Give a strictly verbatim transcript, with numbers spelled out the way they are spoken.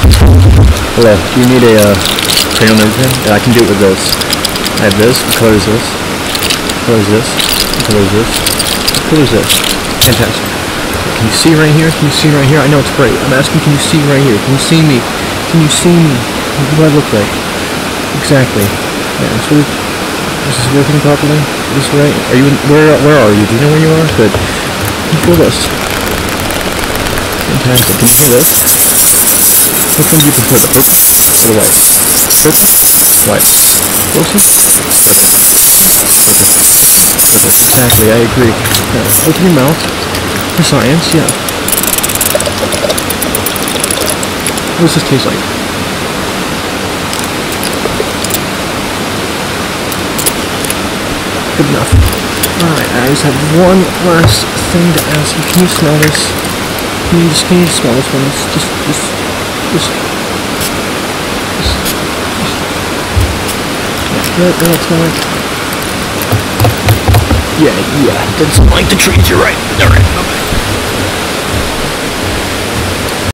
Hello, do you need a uh, cranial nerve pin? Yeah, I can do it with this. I have this. What color is this? What color is this? What color is this? What color is this? Fantastic. Can you see right here? Can you see right here? I know it's bright. I'm asking, can you see right here? Can you see me? Can you see me? What do I look like? Exactly. Yeah, it's really, is this working properly? Is this right? Are you in, where, where are you? Do you know where you are? Good. Can you feel this? Fantastic. Can you hear this? Which one do you prefer, the purple or the white? Purple? White. Closer? Perfect. Exactly, I agree. Now, open your mouth for science, yeah. What does this taste like? Good enough. Alright, I just have one last thing to ask you. Can you smell this? Can you just, can you just smell this one? Just, just, just, just, just, just. Yeah, what does it smell like? Yeah, yeah, it doesn't smell like the trees, you're right. Alright.